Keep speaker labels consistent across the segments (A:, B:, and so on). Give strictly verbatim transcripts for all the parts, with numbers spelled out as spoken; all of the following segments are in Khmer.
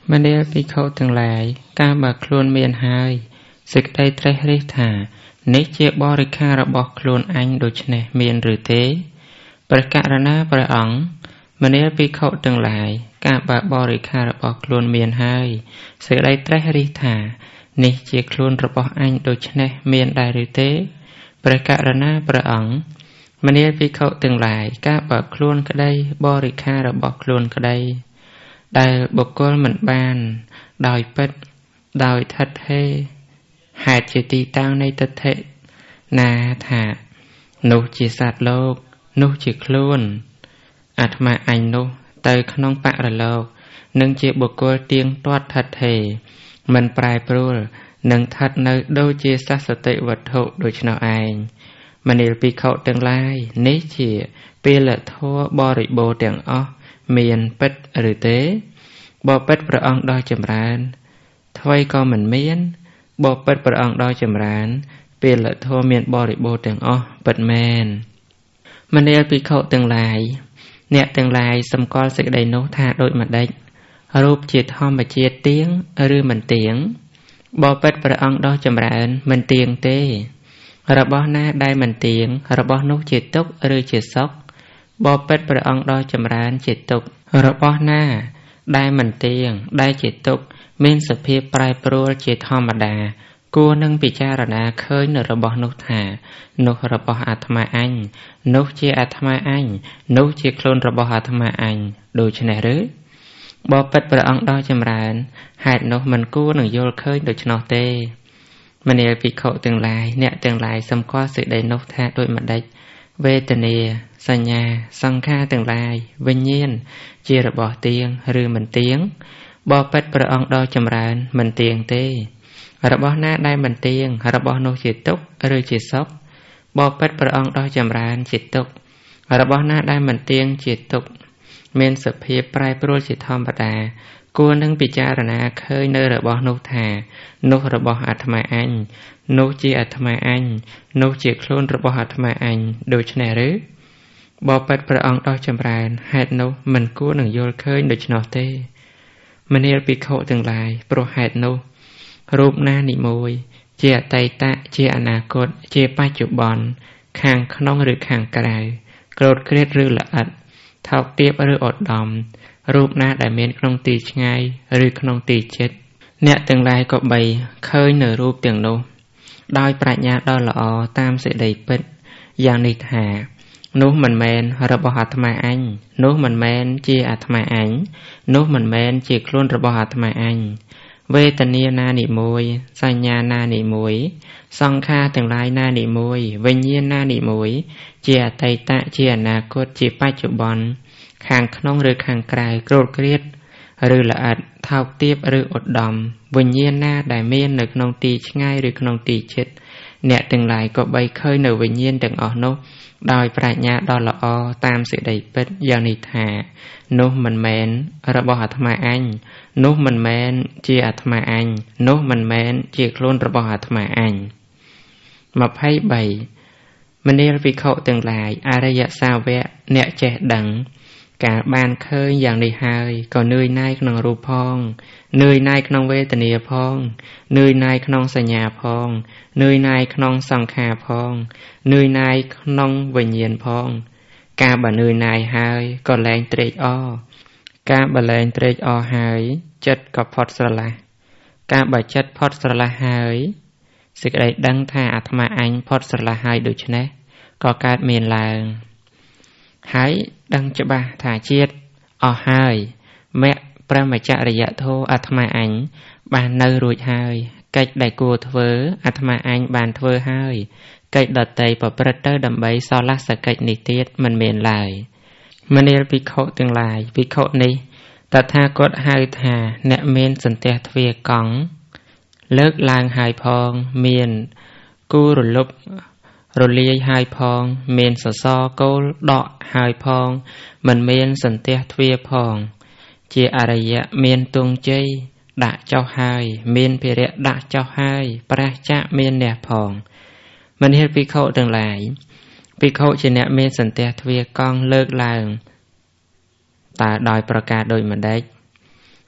A: มเดลพิเขาทั้งหลายการบักคลวนเมียนหายศึกได้เตะริธานิเจบริคาระบอกคลวนอันโดยเนเมียนหรือเตประกาศนาประอังมเดลพิเขาทั้งหลายการบักบริคาระบอกคลวนเมียนหายศึกได้เตะริธานิเจคลวนระบอกอันโดยเนเมียนได้หรือเตประกาศนาประอังมเดลพิเขาทั้งหลายการบักคลวนก็ได้บริคาระบอกคลวนก็ได้ได้บุคคลเหมือนบ้านดอยเป็ดดอยทัดเทหาจิตีตั้งในตัดเทนาถานุจิสัตโลกนุจิคล้วนอาตมาอันนุเตยขนมปะระโลกนึ่งจีบุคคลเตียงตอดทัดเทมันปลายปลุลนึ่งทัดในโดยจีสัสติวัตถุโดยชนเอาเองมันเอลปีเขาตั้งไล่นิจิเปลทัวบริโภคแต่งอ้อเมียนเป็ดหรือเต้บ่เป็ดประองดอยจำรานถอยก็เหมือนเมียนบ่เป็ดประองดอยจำรานเปลี่ยนละทัวเมียนบริโภคแต่งอ้อเป็ดแมนมันเรียกปีเขาตั้งหลายเนี่ยตั้งหลายสำกอลสึกไดโนธาโดยมันได้รูปจิตห้อมมาเจียเตียงหรือมันเตียงบ่เป็ดประองดอยจำรานมันเตียงเต้ระบอบหน้าได้มันเตียงระบอบนกจิตตกหรือจิตซอกบ่เป็ดประองดอยจำรานจิตตกระบอบหน้าได้มันเตียงได้จิตตกเม้นสเพียปลายปลัวจิตธรรมดากูนึงปิจารณาเคยในระบอบนกถานกระบอบอาตมาอันนกเจอาตมาอันนกเจโคลนระบอบอาตมาอันโดยชนะหรือบ่เป็ดประองดอยจำรานหาดนกมันกูหนึ่งโยลเคยโดยชนะเตมันเอปิเขาตึงลายเนี่ยตึงลายสำข้อสื่อใดนกแท้โดยมันได้เวทเนียสัญญาสังขารตึงลายวิญญาณเจระบอเตียงหรือมันเตียงบ่เป็ดประองดอยจำรานมันเตียงเตระบอหน้าได้มันเตียงระบอนกจิตตกหรือจิตซอกบ่เป็ดประองดอยจำรานจิตตกระบอหน้าได้มันเตียงจิตตกเมนสเพียปลายปลุจิตธรรมดากูนึงปิจารณาเคยเนระบอนกถานกระบออาตมาอันนกจีอาตมาอันนกจีโคลนระบออาตมาอันโดยชนะหรือบ่เป็ดประองดอยจำรานหาดนกมันกูหนึ่งโยลเคยโดยชนะเตมันเอลปิเขาตึงลายโปรหาดนกรูปหน้านิมวยเจไตตะเจอนาคตเจปัจจุบันคางขนองหรือคางกระไรโกรธเครียดหรือละอัดเท่าเตียบหรืออดดอมรูปหน้าได้เมนขนองตีชไงหรือขนองตีเจ็ดเนี่ยตึงลายก็ใบเคยเนรูปตึงโนดอยปราญญาดอยละอตามเสด็จเป็ดอย่างนิทานุมันแมนระบอาตมาอันนุมันแมนเจอาตมาอันนุมันแมนเจคล้นระบอาตมาอันเวทเนียนานิมวยสัญญานานิมวยสังขารตึงลายนานิมวยวิญญาณนานิมวยเจไตตะเจอนาคตเจปัจจุบันคางขนองหรือคางกลายโกรธเครียดหรือละอัดเท่าเตียบหรืออดดอมวิญญาณหน้าได้เมียนหรือขนองตีง่ายหรือขนองตีเช็ดเนี่ยตึงลายก็ใบเคยหนึ่งวิญญาณตึงออกนกดอยปราญญาดอยละอตามเสด็จเป็ดอย่างนิทานุมันแมนระบอาตมาอันนุมันแมนเจอาตมาอันนุมันแมนเจโคลนระบอาตมาอันมาไพ่ใบมันเนรวิเขาตึงลายอารยสาวแวะเนี่ยแจดังการบานเคยอย่างในหายก็เนยนายขนองรูปพองเนยนายขนองเวทเนียพองเนยนายขนองสัญญาพองเนยนายขนองสังขารพองเนยนายขนองวิญญาณพองการบ่เนยนายหายก็แรงเตรอ้อการบ่แรงเตรอ้อหายจัดกับพอดสละการบ่จัดพอดสละหายสิกได้ดังท่าอาตมาอันพอดสละหายโดยชนะก็การเมียนลางหายดังจะบาถ่าเชียดออหายแม่ประมาจริยะโทอาตมาอันบานเนรุยหายไก่ได้กูเถออาตมาอันบานเถอหายไก่ดัดไตปะประเตอร์ดำใบซอลัสไก่นิเตียมันเมียนลายมันเนรปิโคตึงลายปิโคนี้ตัทากดหายถาเนเมียนสันเตทเวียกองเลิกลางหายพองเมียนกูรุลบรลีหายพองเมียนสซอโกดอกหายพองมันเมียนสันเตทเวียพองเจอารยะเมียนตุงเจดะเจ้าหายเมียนเพเรดะเจ้าหายประจะเมียนเนพองมันเฮ็ดปิเขาต่างหลายปิเขาเจเนเมียนสันเตทเวียกองเลิกลางตาดอยประกาศโดยมันได้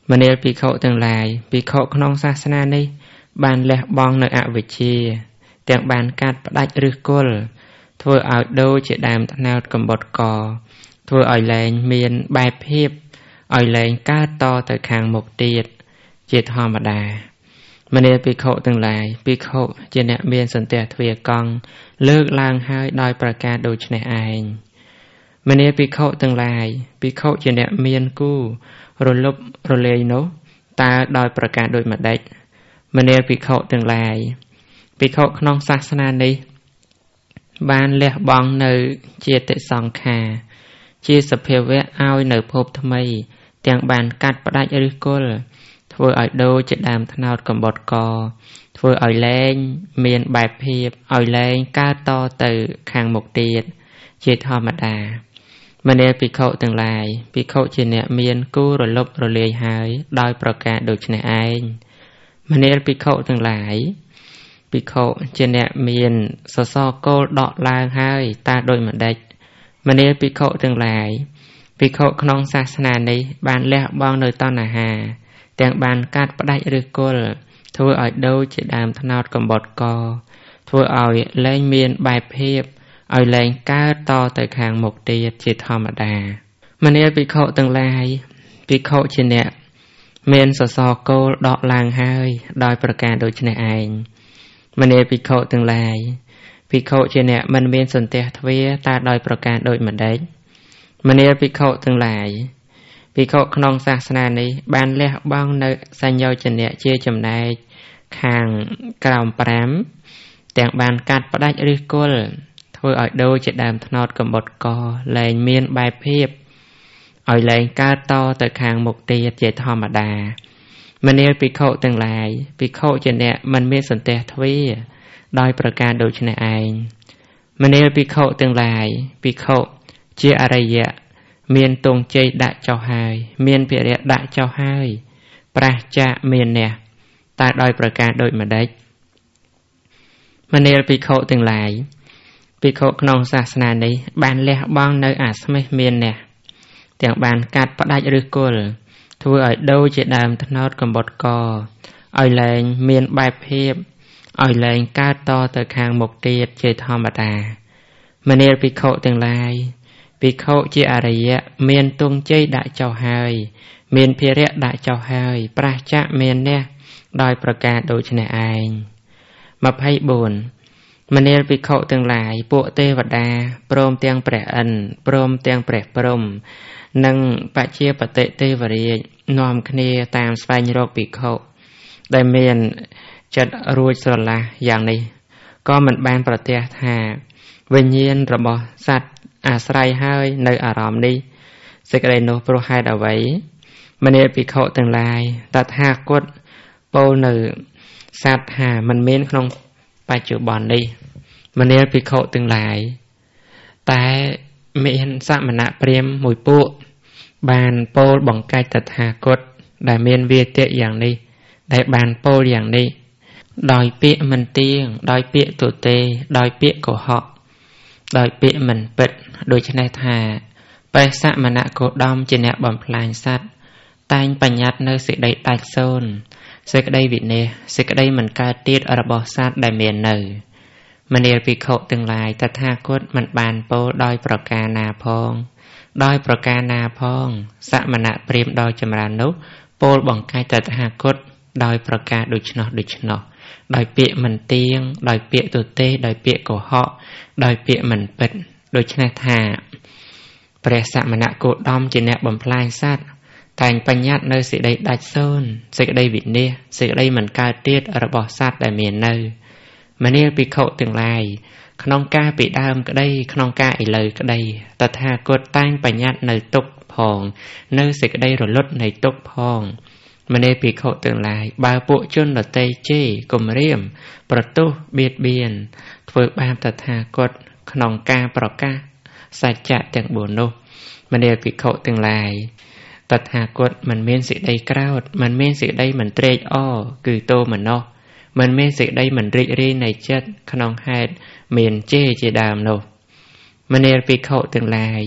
A: มณีปิโคទាំងឡាយปิโคក្នុងសាសនានេះបានលះបង់នៅអវិជ្ជាទាំងបានកាត់ផ្ដាច់ឫសគល់ធ្វើឲ្យដូចជាដើមត្នោតកំបុតកធ្វើឲ្យលែងមានបែបភាពឲ្យលែងកើតតទៅខាងមុខទៀតជាធម្មតាមនីភិក្ខុទាំងឡាយភិក្ខុជាអ្នកមានសន្ទះទ្វារកង់លើកឡើងហើយដោយប្រការដូចនេះឯងមនីភិក្ខុទាំងឡាយភិក្ខុជាអ្នកមានគូរលប់រលាយនោះតើដោយប្រការដូចម្ដេចមនីភិក្ខុទាំងឡាយភិក្ខុក្នុងសាសនានេះបានលះបង់នៅចេតិសង្ខារជាសភាវៈឲ្យនៅភពថ្មីទាំងបានកាត់ផ្ដាច់ឫសគល់ធ្វើឲ្យដូចជាដើមត្នោតកំបុតកធ្វើឲ្យលែងមានបែបភាពឲ្យលែងកើតតទៅខាងមុខទៀតជាធម្មតាមនីភិក្ខុទាំងឡាយភិក្ខុជាអ្នកមានគូរលប់រលាយហើយដោយប្រការដូចនេះឯងមនីភិក្ខុទាំងឡាយភិក្ខុជាអ្នកមានសសរគោលដកឡើងហើយតើដូចម្ដេចមនីភិក្ខុទាំងឡាយភិក្ខុក្នុងសាសនានេះបានលះបង់នៅតណ្ហាទាំងបានកាត់ផ្ដាច់ឫសគល់ធ្វើឲ្យដូចជាដើមត្នោតកំបុតកធ្វើឲ្យលែងមានបែបភាពឲ្យលែងកើតតទៅខាងមុខទៀតជាធម្មតាមនីភិក្ខុទាំងឡាយភិក្ខុជាអ្នកមានសសរគោលដកឡើងហើយដោយប្រការដូចនេះឯងមនីភិក្ខុទាំងឡាយភិក្ខុជាអ្នកមិនមានសន្ទះទ្វារតើដោយប្រការដូចម្ដេចមនីភិក្ខុទាំងឡាយភិក្ខុក្នុងសាសនានេះបានលះបង់នៅសញ្ញោចនៈជាចំណែកខាងក្រោមប្រាំទាំងបានកាត់ផ្ដាច់ឫសគល់ធ្វើឲ្យដូចជាដើមត្នោតកំបុតកលែងមានបែបភាពឲ្យលែងកើតតទៅខាងមុខទៀតជាធម្មតាមនីភិក្ខុទាំងឡាយភិក្ខុជាអ្នកមិនមានសន្ទះទ្វារដោយប្រការដូចនេះឯងមនីភិក្ខុទាំងឡាយភិក្ខុជាអរិយៈមានទងជ័យដាក់ចុះហើយមានភិរិយដាក់ចុះហើយប្រះចាកមានអ្នកតែដោយប្រការដូចម្ដេចមនីភិក្ខុទាំងឡាយភិក្ខុក្នុងសាសនានេះបានលះបង់នៅអាស្មេះមានអ្នកទាំងបានកាត់ផ្ដាច់ឫសគល់ធ្វើឲ្យដូចជាដើមត្នោតកំបុតកឲ្យលែងមានបែបភាពឲ្យលែងកើតតទៅខាងមុខទៀតជាធម្មតាមនីភិក្ខុទាំងឡាយភិក្ខុជាអរិយៈមានទងជ័យដាក់ចុះហើយមានភិរិយដាក់ចុះហើយប្រះចាកមានអ្នកដោយប្រការដូចនេះឯងម្ភៃបួនមនាលភិក្ខុទាំងឡាយពួកទេវតាព្រមទាំងព្រះឥន្ទព្រមទាំងព្រះព្រហ្មនិងបជាបតិទេវរាជនាំគ្នាតាមស្វែងរកភិក្ខុដែលមានចិត្តរួចស្រឡះយ៉ាងនេះក៏មិនបានប្រទះថាវិញ្ញាណរបស់សត្វអាស្រ័យហើយនៅអារម្មណ៍នេះសេចក្តីនោះព្រោះហេតុអ្វីមនាលភិក្ខុទាំងឡាយតថាគតពោលនៅសត្វថាមិនមានក្នុងបច្ចុប្បន្ននេះមនាលភិក្ខុទាំងឡាយតែមានសមណៈព្រាហ្មណ៍មួយពួកបានពោលបង្កាច់តថាគតដែលមានវាទៈយ៉ាងនេះដែលបានពោលយ៉ាងនេះដោយពាក្យមិនទៀងដោយពាក្យទទេដោយពាក្យកុហកដោយពាក្យមិនពិតដូច្នេះថាព្រះសមណៈគោតមជាអ្នកបំផ្លាញសត្វតែងបញ្ញត្តិនៅសេចក្តីដាច់សូន្យសេចក្តីវិន័យសេចក្តីមិនកើតទៀតរបស់សត្វដែលមាននៅមនាលភិក្ខុទាំងឡាយតថាគតមិនបានពោលដោយប្រការណាផងដោយប្រការណាផងសមណៈព្រាហ្មណ៍ដ៏ចម្រើននោះពោលបង្កាច់តថាគតដោយប្រការដូច្នោះដូច្នោះដោយពាក្យមិនទៀងដោយពាក្យទទេដោយពាក្យកុហកដោយពាក្យមិនពិតដូច្នេះថាព្រះសមណៈគោតមជាអ្នកបំផ្លាញសត្វតែងបញ្ញត្តិនៅសេចក្តីដាច់សូន្យសេចក្តីវិន័យសេចក្តីមិនកើតទៀតរបស់សត្វដែលមាននៅមនាលភិក្ខុទាំងឡាយក្នុងការពីដើមក្តីក្នុងការឥឡូវក្តីតថាគតតែងបញ្ញត្តិនៅទុក្ខផងនៅសេចក្តីរលត់នៃទុក្ខផងមនាលភិក្ខុទាំងឡាយបើពួកជនដទៃជេរគំរាមប្រទុះបៀតបៀនធ្វើបាបតថាគតក្នុងការប្រកាសសច្ចៈទាំងបួននោះមនាលភិក្ខុទាំងឡាយតថាគតមិនមានសេចក្តីក្រោធមិនមានសេចក្តីមិនត្រេកអរគឺទោមនស្សមិនមានសេចក្តីមិនរីករាយនៃចិត្តក្នុងហេតុមានជេរជាដើមនោះមនាលភិក្ខុទាំងឡាយ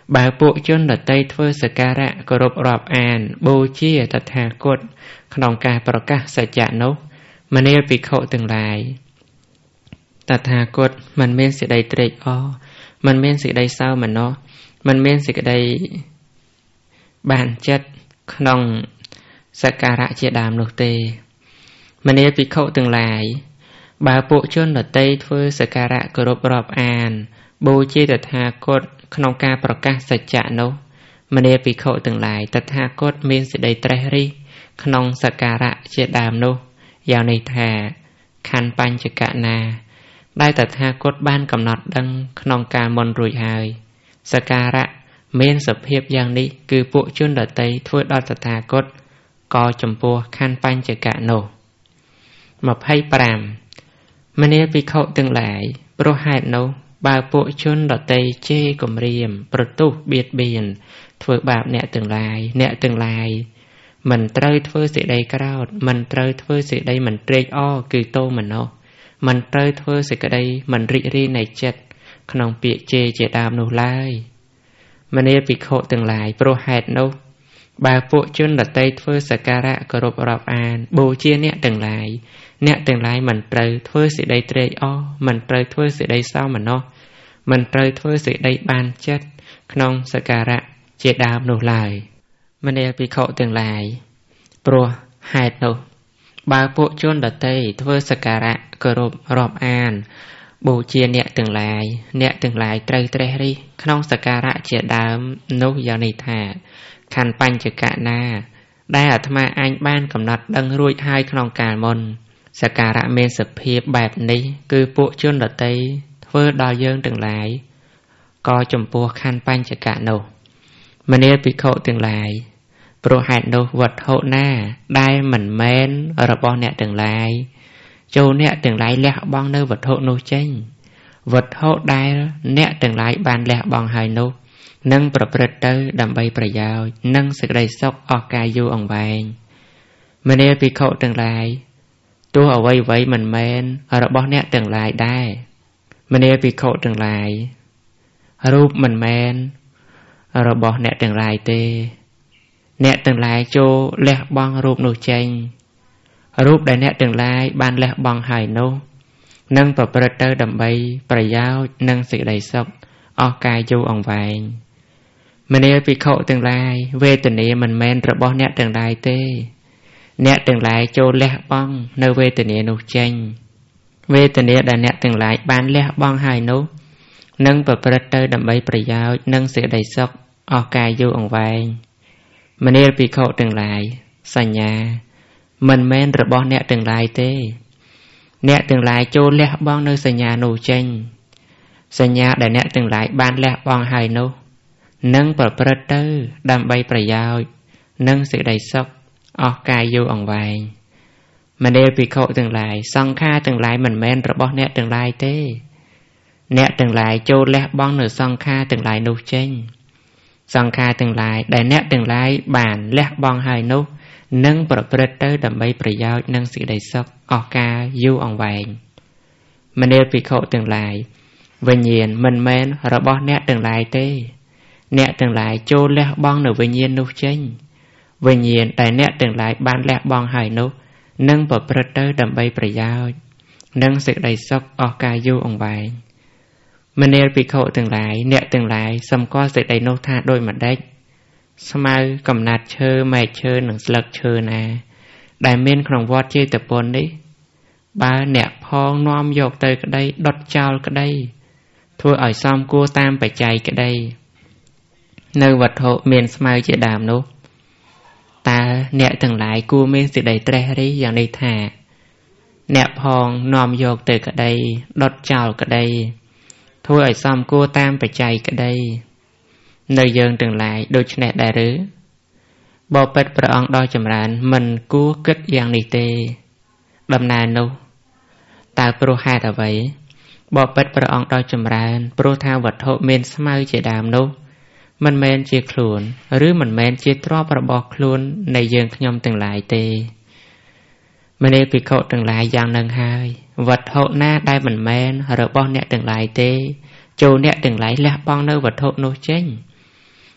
A: បើពួកជនដតីធ្វើសក្ការៈគោរពរាប់អានបូជាតថាគតក្នុងការប្រកាសសច្ចៈនោះមនាលភិក្ខុទាំងឡាយតថាគតមិនមានសេចក្តីត្រេកអរមិនមានសេចក្តីសោមនស្សមិនមានសេចក្តីបានចិត្តក្នុងសក្ការៈជាដើមនោះទេមនាលភិក្ខុទាំងឡាយបើពួកជនដតីធ្វើសក្ការៈគោរពរាប់អានបូជាតថាគតក្នុងការប្រកាសសច្ចៈនោះមនាលភិក្ខុទាំងឡាយតថាគតមានសេចក្តីត្រេះរិះក្នុងសក្ការៈជាដើមនោះយ៉ាងនេះថាខណ្ឌបញ្ចកណាដែលតថាគតបានកំណត់ដឹងក្នុងការមុនរួចហើយសក្ការៈមានសភាពយ៉ាងនេះគឺពួកជនដតីធ្វើដល់តថាគតក៏ចំពោះខណ្ឌបញ្ចកនោះម្ភៃប្រាំមនាលភិក្ខុទាំងឡាយព្រោះហេតុនោះបើពួកជនដតីជេរគំរាមប្រទុះបៀតបៀនធ្វើបាបអ្នកទាំងឡាយអ្នកទាំងឡាយមិនត្រូវធ្វើសេចក្តីក្រោធមិនត្រូវធ្វើសេចក្តីមិនត្រេកអរគឺទោមនស្សមិនត្រូវធ្វើសេចក្តីមិនរីករាយនៃចិត្តក្នុងពាក្យជេរជាដើមនោះឡើយមនាលភិក្ខុទាំងឡាយព្រោះហេតុនោះបើពួកជនដតីធ្វើសក្ការៈគោរពរាប់អានបូជាអ្នកទាំងឡាយអ្នកទាំងឡាយមិនត្រូវធ្វើសេចក្តីត្រេកអរមិនត្រូវធ្វើសេចក្តីសោមនស្សមិនត្រូវធ្វើសេចក្តីបានចិត្តក្នុងសក្ការៈជាដើមនោះឡើយមនាលភិក្ខុទាំងឡាយព្រោះហេតុនោះបើពួកជនដតីធ្វើសក្ការៈគោរពរាប់អានបូជាអ្នកទាំងឡាយអ្នកទាំងឡាយត្រូវត្រេះរិះក្នុងសក្ការៈជាដើមនោះយ៉ាងនេះថាខណ្ឌបញ្ចកណាដែលអាត្មាអញបានកំណត់ដឹងរួចហើយក្នុងកាលមុនសក្ការៈមានសភាពបែបនេះគឺពួកជនដតីធ្វើដល់យើងទាំងឡាយក៏ចំពោះខណ្ឌបញ្ចកនោះមនាលភិក្ខុទាំងឡាយព្រោះហេតុនោះវត្ថុណាដែលមិនមែនរបស់អ្នកទាំងឡាយចូលអ្នកទាំងឡាយលះបង់នៅវត្ថុនោះចេញវត្ថុដែលអ្នកទាំងឡាយបានលះបង់ហើយនោះនឹងប្រព្រឹត្តទៅដើម្បីប្រយោជន៍និងសេចក្តីសុខអស់កាលយូរអង្វែងមនាលភិក្ខុទាំងឡាយទោះអ្វីអ្វីមិនមែនរបស់អ្នកទាំងឡាយដែរមនាលភិក្ខុទាំងឡាយរូបមិនមែនរបស់អ្នកទាំងឡាយទេអ្នកទាំងឡាយចូលលះបង់រូបនោះចេញរូបដែលអ្នកទាំងឡាយបានលះបង់ហើយនោះនឹងប្រព្រឹត្តទៅដើម្បីប្រយោជន៍និងសេចក្តីសុខអស់កាលយូរអង្វែងមនាលភិក្ខុទាំងឡាយវេទនាមិនមែនរបស់អ្នកទាំងឡាយទេអ្នកទាំងឡាយចូលលះបង់នៅវេទនានោះចេញវេទនាដែលអ្នកទាំងឡាយបានលះបង់ហើយនោះនឹងប្រព្រឹត្តទៅដើម្បីប្រយោជន៍និងសេចក្តីសុខអស់កាលយូរអង្វែងមនាលភិក្ខុទាំងឡាយសញ្ញាមិនមែនរបស់អ្នកទាំងឡាយទេអ្នកទាំងឡាយចូលលះបង់នៅសញ្ញានោះចេញសញ្ញាដែលអ្នកទាំងឡាយបានលះបង់ហើយនោះនឹងប្រព្រឹត្តទៅដើម្បីប្រយោជន៍និងសេចក្តីសុខអស់កាលយូរអង្វែងមនាលភិក្ខុទាំងឡាយសង្ខារទាំងឡាយមិនមែនរបស់អ្នកទាំងឡាយទេអ្នកទាំងឡាយចូលលះបង់នៅសង្ខារទាំងឡាយនោះចេញសង្ខារទាំងឡាយដែលអ្នកទាំងឡាយបានលះបង់ហើយនោះនឹងប្រព្រឹត្តទៅដើម្បីប្រយោជន៍និងសេចក្តីសុខអស់កាលយូរអង្វែងមនាលភិក្ខុទាំងឡាយវិញ្ញាណមិនមែនរបស់អ្នកទាំងឡាយទេអ្នកទាំងឡាយចូលលះបង់នៅវិញ្ញាណនោះចេញវិញ្ញាណដែលអ្នកទាំងឡាយបានលះបង់ហើយនោះនឹងប្រព្រឹត្តទៅដើម្បីប្រយោជន៍និងសេចក្តីសុខអស់កាលយូរអង្វែងមនាលភិក្ខុទាំងឡាយអ្នកទាំងឡាយសម្គាល់សេចក្តីនោះថាដូចម្ដេចស្មៅកំណាត់ឈើមែកឈើនិងស្លឹកឈើណាដែលមានក្នុងវត្តចេតពុននេះបើអ្នកផងនាំយកទៅក្តីដុតចោលក្តីធ្វើឲ្យសមគួរតាមបច្ច័យក្តីនៅវត្ថុមានស្មៅជាដើមនោះតើអ្នកទាំងឡាយគួរមានសេចក្តីត្រេះរិះយ៉ាងនេះថាអ្នកផងនាំយកទៅក្តីដុតចោលក្តីធ្វើឲ្យសមគួរតាមបច្ច័យក្តីនៅយើងទាំងឡាយដូច្នេះដែរឬបបិទ្ធព្រះអង្គដ៏ចម្រើនមិនគួរគិតយ៉ាងនេះទេដំណើរនោះតើព្រោះហេតុអ្វីបបិទ្ធព្រះអង្គដ៏ចម្រើនព្រោះថាវត្ថុមានស្មៅជាដើមនោះមិនមែនជាខ្លួនឬមិនមែនជាទ្រព្យរបស់ខ្លួននៃយើងខ្ញុំទាំងឡាយទេមនាលភិក្ខុទាំងឡាយយ៉ាងនឹងហើយវត្ថុណាដែលមិនមែនរបស់អ្នកទាំងឡាយទេចូលអ្នកទាំងឡាយលះបង់នៅវត្ថុនោះចេញ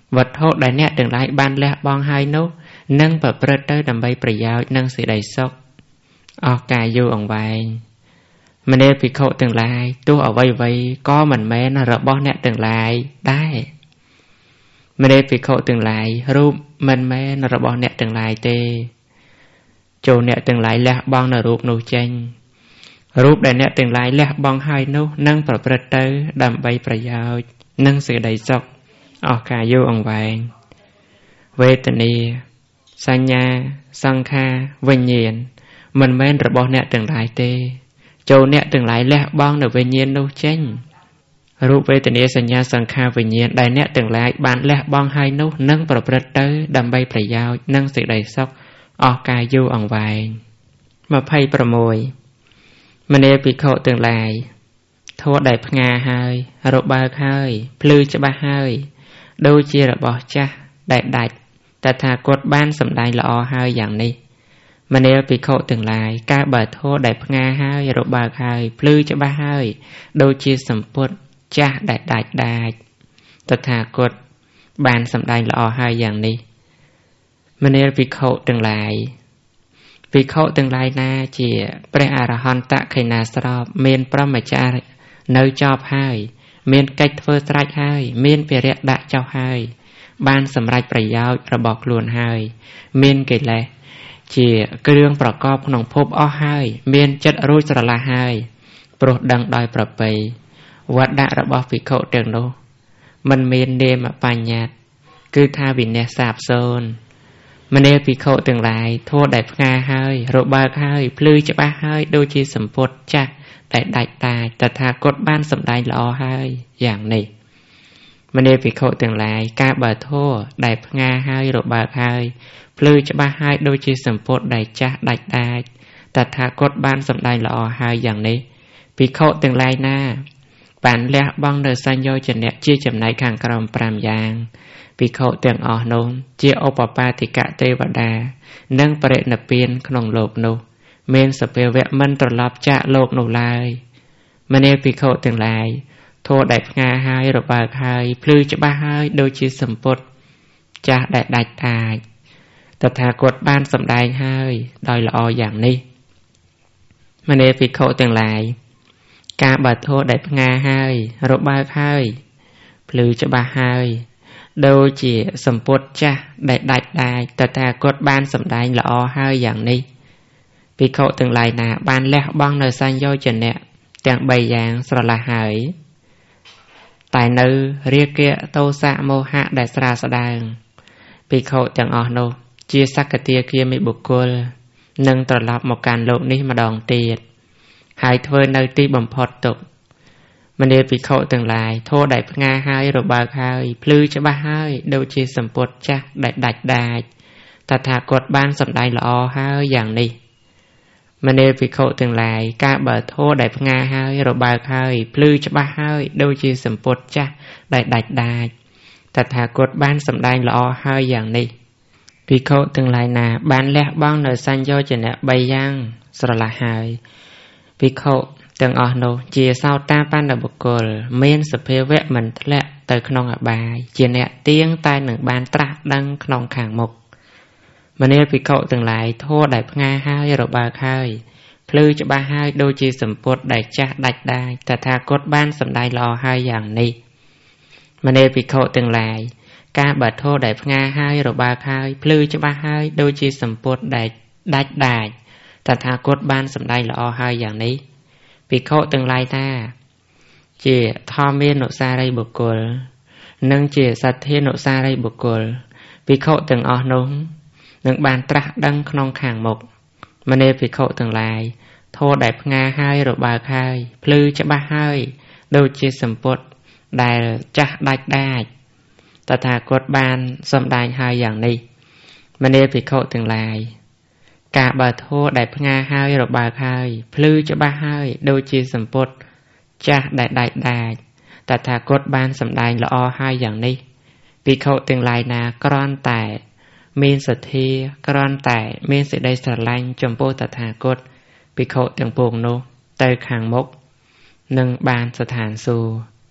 A: วัตถุใดเนี่ยถึงหลายบ้านและบองไฮนุนั่งประพฤติดำใบประยาวนั่งสิได้ซกออกกายอยู่อ่องไว้มันเอพิโคถึงหลายตัวเอาไว้ไว้ก็เหมือนแม่นระบอบเนี่ยถึงหลายได้มันเอพิโคถึงหลายรูปมันแม่นระบอบเนี่ยถึงหลายเตโจเนี่ยถึงหลายและบองนรูปนูเจงรูปใดเนี่ยถึงหลายและบองไฮนุนั่งประพฤติดำใบประยาวนั่งสิได้ซกออกกายอยู่อ่องไว้เวทนีสัญญาสังขารวิญญาณมันแม่นระบอบเนี่ยถึงหลายเตโจเนี่ยถึงหลายและบ้องในวิญญาณนูเจงรูปเวทนีสัญญาสังขารวิญญาณใดเนี่ยถึงหลายบ้านและบ้องให้นูนั่งประพฤติดำใบประยาวนั่งสิได้ซอกออกกายอยู่อ่องไว้มาไพ่ประโมยมันเอปิโคถึงหลายโทษได้พงาให้รบบาให้พลือจะบ้าให้ดูเจียระบอบจ้าได้ได้แต่ถ้ากดบ้านสำได้ละอให้อย่างนี้มันเอปิโคถึงหลายกาบาโทษได้พงาให้รบบาให้พลือจะบ้าให้ดูเจียสัมปดจ้าได้ได้ได้แต่ถ้ากดบ้านสำได้ละอให้อย่างนี้มันเอปิโคถึงหลายปิโคถึงหลายนาเจียพระอรหันตะไขนาสรอบเมนพระมจารเนื้อจอบให้เมนไก่เฟอร์สไลด์ให้เมนเปรียดะเจ้าให้บ้านสำไรประยาวระบอกลวนให้เมนเกลเจียเครื่องประกอบขนมพบอ้อให้เมนจัดรู้สระลาให้โปรดดังดอยประไปวัดดะระบอกปิโคเตียงโนมันเมนเดมปัญญาคือทาวินเนสาบโซนมันเอปิโคถึงหลายโทษได้พงาให้รบบาให้พลือจะบ้าให้โดยชีสัมปดจ้าได้ได้ตายแต่ถ้ากดบ้านสำได้ละอให้อย่างนี้มันเอปิโคถึงหลายกาบาโทษได้พงาให้รบบาให้พลือจะบ้าให้โดยชีสัมปดได้จ้าได้ตายแต่ถ้ากดบ้านสำได้ละอให้อย่างนี้ปิโคถึงหลายหน้าป่านและบ้องเดอสัญญาจะเนี่ยชี้จำนายขังกรมปรามยางปิโคเตียงอโนมเจียโอปปาติกะเทวดานั่งเปรตนเปียนขนมโลกโนเมนสเปเวะมันตรลับจะโลกโนลายมันเอปิโคเตียงลายโทษได้งาให้ระบาดให้พลือจะบ้าให้โดยชีสัมปดจะได้ได้ตายแต่ถ้ากดบ้านสำได้ให้โดยละออย่างนี้มันเอปิโคเตียงลายกาบาโทษได้งาให้ระบาดให้พลือจะบ้าให้โดยจีสัมปดจ้าได้ได้ได้แต่ถ้ากดบ้านสำได้ละอให้อย่างนี้ปิโคถึงหลายนาบ้านและบ้องในสัญญาจะเนี่ยแต่งใบยางสระหายแต่เนื้อเรียกเกะโตสะโมหะได้สระสดางปิโคจังอโนจีสักเตียเกียมิบุกลนึ่งตรลับหมกการโลกนี้มาดองเตียดหายเทในตีบ่มพอดตกมันเดียปิโคถึงหลายโทษได้พงาให้รบบาให้พลือจะบ้าให้โดยจีสัมปดจ้าได้ได้ได้แต่ถ้ากดบ้านสำได้ละอให้อย่างนี้มันเอปิโคถึงหลายกาบาโทได้พงาให้รบบาให้พลือจะบ้าให้โดยจีสัมปดจ้าได้ได้ได้แต่ถ้ากดบ้านสำได้ละอให้อย่างนี้ปิโคถึงหลายนาบ้านและบ้องในสัญญาจะเนี่ยใบย่างสระหายปิโคตึงอโนเจียเศร้าตาปันดับบุกลเมนสเปเวะมันแหละเตยขนองอบายเจียเนี่ยเตียงตายหนึ่งบานตรักดังขนองขางมกมันเนปิโคตึงหลายโทษได้พงาให้รบบาให้พลือจะบ้าให้โดยจีสัมปดได้จ้าได้ได้แต่ถ้ากดบ้านสำได้รอให้อย่างนี้มันเนปิโคตึงหลายกาบาโทษได้พงาให้รบบาให้พลือจะบ้าให้โดยจีสัมปดได้ได้ได้แต่ถ้ากดบ้านสำได้รอให้อย่างนี้ปิโคตึงลายตาเจียทอมเมนโนซาไรบุกลนึ่งเจียสัตเทโนซาไรบุกลปิโคตึงอโนมหนึ่งบานตรักดังขนองขางหมกมันเนปิโคตึงลายโทษได้พงาให้รบบาให้พลือจะบ้าให้โดยเจียสัมปดได้จ้าได้ได้แต่ถ้ากดบ้านสำได้ให้อย่างนี้มันเนปิโคตึงลายกาบาโทได้พงาให้รบบาให้พลือจะบ้าให้โดยจีสัมปดจ้าได้ได้ได้แต่ถ้ากดบ้านสำได้ละอให้อย่างนี้ปิโคตึงลายนากรอนแต่เมนสเทีกรอนแต่เมนสิได้สลังจมโปตถากดปิโคตึงปวงโนเตยขางมกหนึ่งบานสถานสู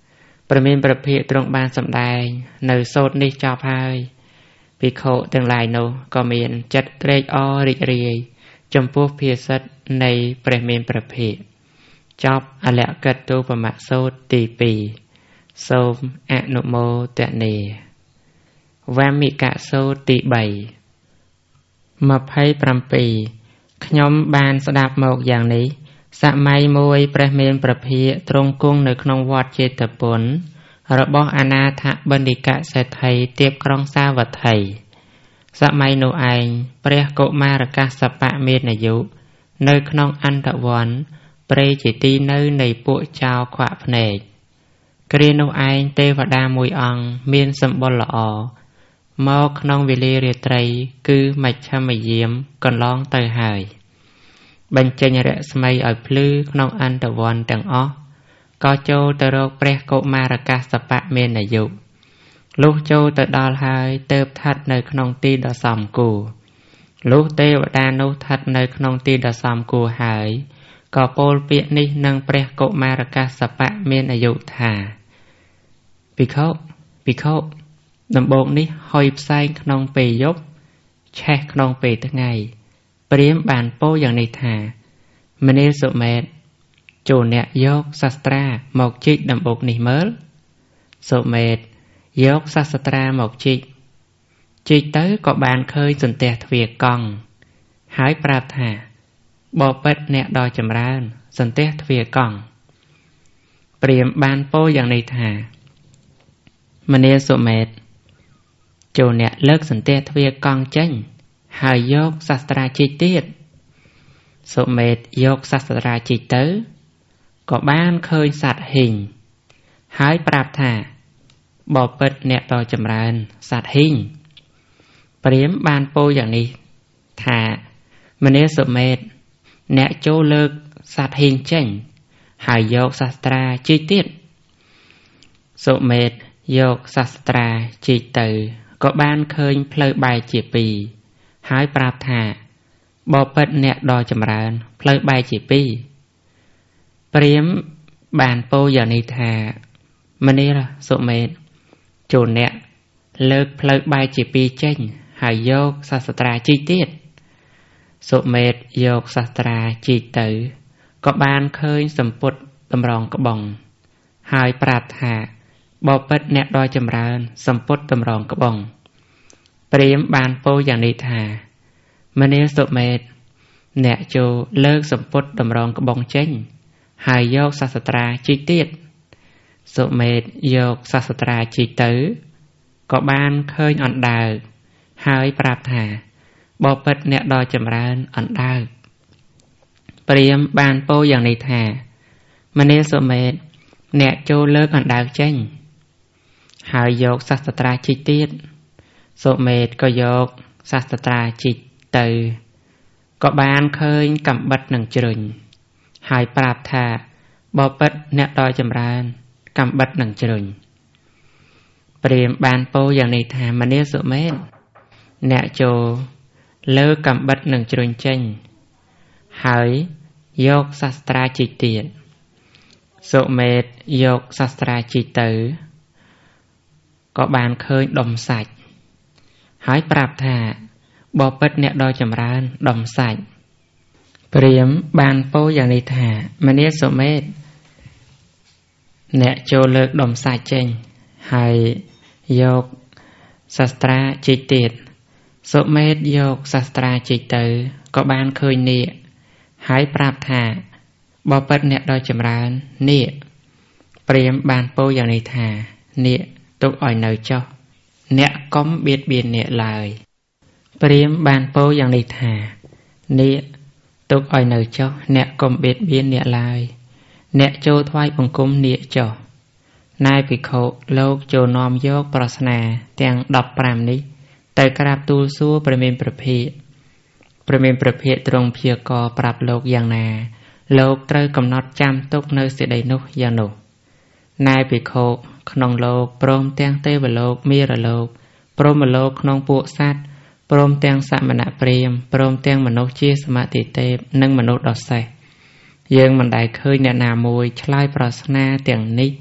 A: ประเมียนประเภทตรงบานสำแดงในโซดนี้จอบให้ภิกขุทั้งหลายโนก็เมียนจัดเตรกอริเรียจำพวกเพียสัตในประเมียนประเภทจอบอเลกัตตุปมะโซดตีปีโสมอนุโมตเนวามิกะโซติใบมาไพ่ปรำปีขยมบานสดับหมกอย่างนี้สมัยมวยประเมียนประเภทตรงกุ้งในขนมวัดเจตปนระบอบอนาถบัณฑิกะเศรษฐีเตียบครองสาวัตไทยสมัยโนไอเปรียกมารกาสปะเมนยุในขนมอันตะวันเปรจิตีในในปุเจ้าขวะเพนกกรีโนไอเทวดามวยอังเมียนสมบลอมอกขนมวิเลเรตรีคือมัจฉมเยี่ยมก่อนร้องเตยหายบรรจัยระสมัยอ่อยพลื้ขนมอันตะวันต่างอ้อก็โจตโรเปรียกมารกาสปะเมนยุลูกโจตดอลหายเติบทัดในขนมตีดอสามกูลูกเทวดานุทัดในขนมตีดอสามกูหายก็โปลเปียนี้นังเปรียกมารกาสปะเมนยุธาปิเขาปิเขาดำบกนี้หอยไซขนมเปยบแช่ขนมเปยทั้งไงเปรียมบานโปอย่างในธามเนสุเมตโจเนยยกสัสตราหมกจิกดำบกนี้เมื่อสุเมตยกสัสตราหมกจิกจิกเต๋อก็บานเคยจนแต่ทวีกองหายปราบธาบอเป็ดเนยดอยจำรานจนแต่ทวีกองเปรียมบานโปอย่างในธามเนสุเมตโจเนยเลิกจนแต่ทวีกองเจงหายยกสัสตราจิกเตียดสุเมตยกสัสตราจิกเต๋อก็บ้านเคยสัตว์หิ่งหายปราบธาบอเป็ดเนยดอยจำรานสัตว์หิ่งเปรียมบานโปอย่างนี้ธามเนสุเมตเนยโจเลิกสัตว์หิ่งเจงหายยกสัสตราจิกเตียดสุเมตยกสัสตราจิกเต๋อก็บ้านเคยเพลใบเจียปีหายปราบธาบอเป็ดเนยดอยจำรานเพลใบเจียปีเปรียมบานโปอย่างนี้ธามเนรสุเมตโจเนยเลิกเพลใบเจียปีเจงหายยกสัสตราจิกเตียดสุเมตยกสัสตราจิกเต๋อก็บ้านเคยสมปุตตำรองกระบองหายปราบธาบอเป็ดเนยดอยจำรานสมปุตตำรองกระบองเปรียมบานโปอย่างนี้ธามเนสุเมตเนยโจเลิกสมปุตตำรองกระบองเจงหายยกสัสตราจิกเตียดสุเมตยกสัสตราจิกเต๋อก็บ้านเคยอ่อนดาวหายปราบธาบอเป็ดเนยดอยจำรานอ่อนดาวเปรียมบานโปอย่างนี้ธามเนสุเมตเนยโจเลิกอ่อนดาวเจงหายยกสัสตราจิกเตียดสุเมตก็ยกสัสตราจิกเต๋อก็บ้านเคยกำบัดหนังจริงหายปราบธาบอเป็ดเนยดอยจำรานกำบัดหนังจริงเปรียมบานโปอย่างในธามเนสุเมตเนยโจเลิกกำบัดหนังจริงเจงหายยกสัสตราจิกเตียดสุเมตยกสัสตราจิกเต๋อก็บานเคยดมสัจหายปราบธาบอเป็ดเนยดอยจำรานดมสัจเปรียมบานโปอย่างในธามเนสุเมตเนยโจเลิกดมสัจเจงหายยกสัสตราจิกเตียดสุเมตยกสัสตราจิกเต๋อก็บานเคยเนยหายปราบธาบอเป็ดเนยดอยจำรานเนยเปรียมบานโปอย่างในธาเนยตุกอ่อยเนยเจ้าเนยก้มเบียดเบียนเนยลายเปรียมบานโปอย่างในธาเนยตุกอ่อยเนยเจ้าเนยก้มเบียดเบียนเนยลายเนยโจทวายบังคุมเนยเจ้านายปิโคโลกโจนอมยกปราศนาเตียงดับปรามนี้แต่กราบตูสู้ประเมินประเภทประเมินประเภทตรงเพียกอปรับโลกอย่างนาโลกเตยกำหนดจำตกในเสด็จนุอย่างหนุนายปิโคขนองโลกพร้อมเตียงเตวโลกมีระโลกพร้อมโลกขนองปุสัตพร้อมเตียงสัมมณะเปรียมพร้อมเตียงมนุษย์เชี่ยสมาติเตบนั่งมนุษย์ดอดใสยังมันได้เคยแนะนำมวยชลายปราศนาเตียงนี้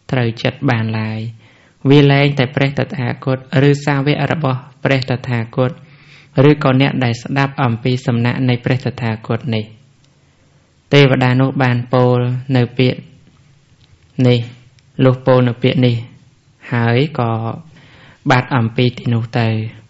A: ត្រូវចិត្តបានឡើយវាលែងតែព្រះតថាគតឬសាវករបស់ព្រះតថាគតឬក៏អ្នកដែលស្ដាប់អំពីសំណាក់នៃព្រះតថាគតនេះទេវតានោះបានពោលនៅពាក្យនេះលុះពោលនៅពាក្យនេះហើយក៏បាត់អំពីទីនោះទៅ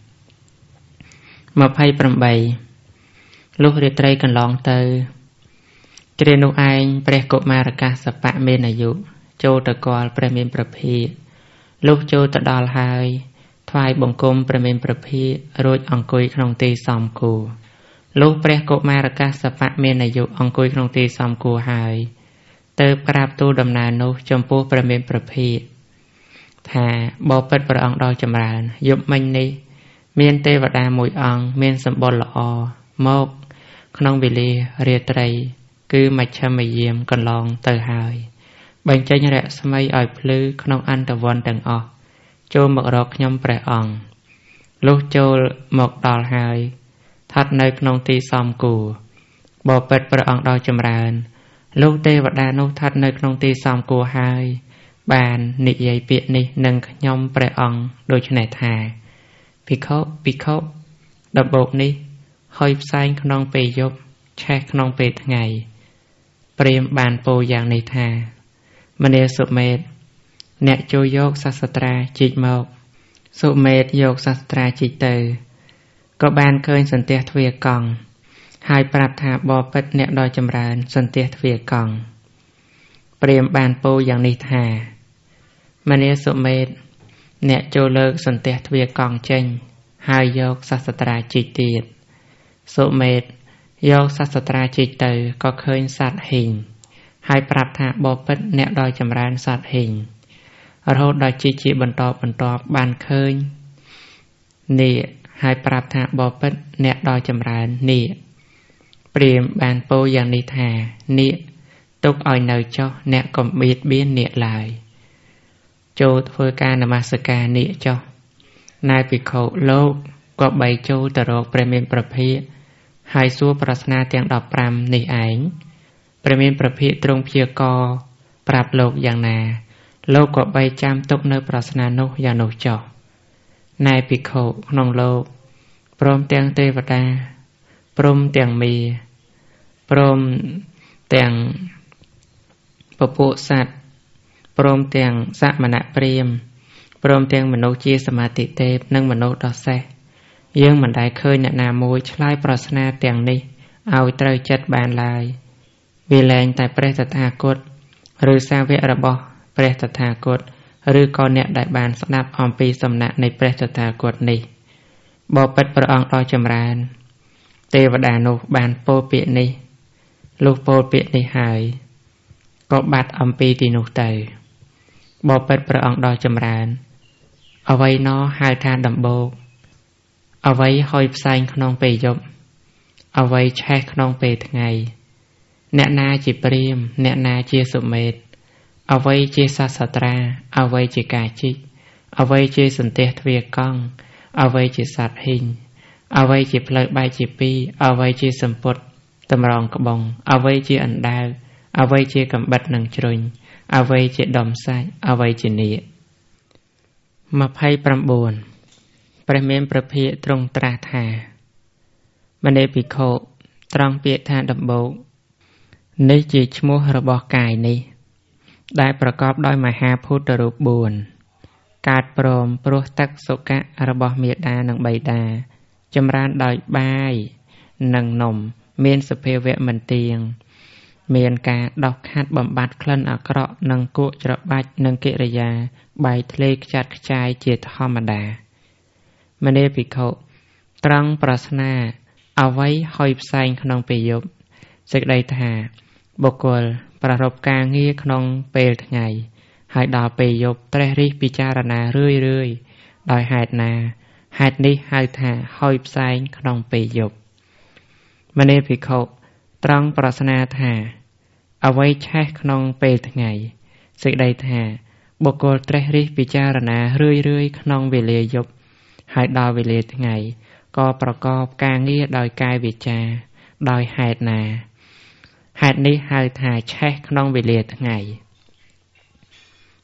A: ម្ភៃប្រាំបីលុះរាត្រីកន្លងទៅគ្រានោះឯងព្រះកុមារកាសបៈមានអាយុចូលទៅគាល់ព្រះមានប្រភាលុះចូលទៅដល់ហើយថ្វាយបង្គំព្រះមានប្រភារួចអង្គុយក្នុងទីសមគួរលុះព្រះកុមារកាសបៈមានអាយុអង្គុយក្នុងទីសមគួរហើយទៅក្រាបទូលដំណើរនោះចំពោះព្រះមានប្រភាថាបបិទ្ធព្រះអង្គដ៏ចម្រើនយប់មិញនេះមានទេវតាមួយអង្គមានសម្បុរល្អមកក្នុងវេលារាត្រីគឺមជ្ឈមយាមកន្លងទៅហើយបញ្ចេញរស្មីឲ្យភ្លឺក្នុងអន្តវ័នទាំងអស់ចូលមករកខ្ញុំព្រះអង្គលុះចូលមកដល់ហើយស្ថិតនៅក្នុងទីសមគួរបបិទ្ធព្រះអង្គដ៏ចម្រើនលុះទេវតានោះស្ថិតនៅក្នុងទីសមគួរហើយបាននិយាយពាក្យនេះនឹងខ្ញុំព្រះអង្គដូចនេះថាភិក្ខុភិក្ខុដំបូកនេះហុយផ្សែងក្នុងពេលយប់ឆេះក្នុងពេលថ្ងៃព្រាហ្មណ៍បានពោលយ៉ាងនេះថាមនាសុមេតអ្នកចូលយកសាស្ត្រាជីកមកសុមេតយកសាស្ត្រាជីកទៅក៏បានឃើញសន្ទះទ្វារកង់ហើយប្រាប់ថាបបិទ្ធអ្នកដ៏ចម្រើនសន្ទះទ្វារកង់ព្រាហ្មណ៍បានពោលយ៉ាងនេះថាមនាសុមេតអ្នកចូលលើកសន្ទះទ្វារកង់ចេញហើយយកសាស្ត្រាជីកទៀតសុមេតយកសាស្ត្រាជីកទៅក៏ឃើញសត្វហ៊ីងហើយប្រាប់ថាបបិទ្ធអ្នកដ៏ចម្រើនសត្វហ៊ីងរហូតដល់ជីកជាបន្តបន្តបានឃើញនេះហើយប្រាប់ថាបបិទ្ធអ្នកដ៏ចម្រើននេះព្រាហ្មណ៍បានពោលយ៉ាងនេះថានេះទុកឲ្យនៅចុះអ្នកកុំបៀតបៀនអ្នកឡើយចូលធ្វើការនមស្ការនេះចុះណែភិក្ខុលោកក៏បីចូលទៅរកព្រះមានប្រភាហើយសួរប្រស្នាទាំងដប់ប្រាំនេះឯងព្រះមានប្រភាទ្រង់ព្យាករប្រាប់លោកយ៉ាងណាលោកក៏បីចាំទុកនៅប្រស្នានោះយ៉ាងនោះចុះណែភិក្ខុក្នុងលោកព្រមទាំងទេវតាព្រមទាំងមីព្រមទាំងពពួកសត្វព្រមទាំងសមណៈព្រាហ្មណ៍ព្រមទាំងមនុស្សជាសមាធិទេពនិងមនុស្សដ៏សេះយើងមិនដែលឃើញអ្នកណាមួយឆ្លើយប្រស្នាទាំងនេះឲ្យត្រូវចិត្តបានឡើយវាលែងតែព្រះតថាគតឬសាវករបស់ព្រះតថាគតឬក៏អ្នកដែលបានស្ដាប់អំពីសំណាក់នៃព្រះតថាគតនេះបបិទ្ធព្រះអង្គដ៏ចម្រើនទេវតានោះបានពោលពាក្យនេះលុះពោលពាក្យនេះហើយក៏បាត់អំពីទីនោះទៅបបិទ្ធព្រះអង្គដ៏ចម្រើនអ្វីណោហៅថាដំបូកអ្វីហុយផ្សែងក្នុងពេលយប់អ្វីឆេះក្នុងពេលថ្ងៃអ្នកណាជាព្រាហ្មណ៍អ្នកណាជាសុមេតអ្វីជាសាស្ត្រាអ្វីជាកាជីកអ្វីជាសន្ទះទ្វារកង់អ្វីជាសត្វហ៊ីងអ្វីជាផ្លូវបែកជាពីរអ្វីជាសម្ពុតតម្រង់ក្បងអ្វីជាអណ្ដើកអ្វីជាកំបិតនិងជ្រុញអ្វីជាដុំសាច់អ្វីជានាគម្ភៃប្រាំបួនព្រះមានប្រភាទ្រង់ត្រាស់ថាមនេភិក្ខុត្រង់ពាក្យថាដំបូកនេះជាឈ្មោះរបស់កាយនេះដែលប្រកបដោយមហាភូតរូបបួនកើតព្រមព្រោះទឹកសុកៈរបស់មាតានិងបិតាចម្រើនដោយបាយនិងនំមានសភាវៈមិនទៀងមានការដោះខាត់បំបត្តិក្លិនអាក្រក់និងគក់ច្របាច់និងកិរិយាបែកធ្លេខ្ចាត់ខ្ចាយជាធម្មតាមនេភិក្ខុត្រង់ប្រស្នាអ្វីហុយផ្សែងក្នុងពេលយប់សេចក្តីថាបុគ្គលប្រារព្ធការងារក្នុងពេលថ្ងៃហើយដល់ពេលយប់ត្រេះរិះពិចារណារឿយរឿយដោយហេតុណាហេតុនេះហៅថាហុយផ្សែងក្នុងពេលយប់មនេភិក្ខុត្រង់ប្រស្នាថាអ្វីឆេះក្នុងពេលថ្ងៃសេចក្តីថាបុគ្គលត្រេះរិះពិចារណារឿយរឿយក្នុងវេលាយប់ហើយដល់វេលាថ្ងៃក៏ប្រកបការងារដោយកាយវាចាដោយហេតុណាហេតុនេះហៅថាឆេះក្នុងវេលាថ្ងៃ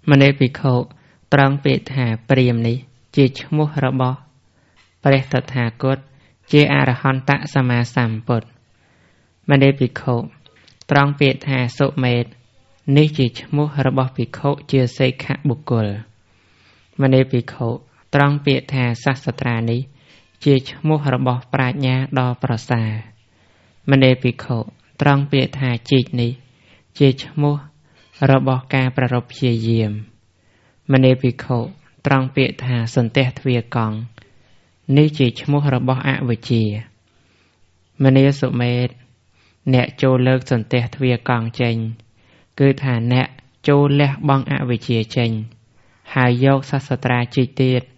A: មនេភិក្ខុត្រង់ពាក្យថាព្រាហ្មណ៍នេះជាឈ្មោះរបស់ព្រះតថាគតជាអរហន្តសម្មាសម្ពុទ្ធមនេភិក្ខុត្រង់ពាក្យថាសុមេធនេះជាឈ្មោះរបស់ភិក្ខុជាសេខៈបុគ្គលមនេភិក្ខុត្រង់ពាក្យថាសាស្ត្រានេះជាឈ្មោះរបស់ប្រាជ្ញាដ៏ប្រសើរមនេភិក្ខុត្រង់ពាក្យថាជីកនេះជាឈ្មោះរបស់ការប្រារព្ធព្យាយាមមនេភិក្ខុត្រង់ពាក្យថាសន្ទះទ្វារកង់នេះជាឈ្មោះរបស់អវិជ្ជាមនេសុមេធអ្នកចូលលើកសន្ទះទ្វារកង់ចេញគឺថាអ្នកចូលលះបង់អវិជ្ជាចេញហើយយកសាស្ត្រាជីកទៀត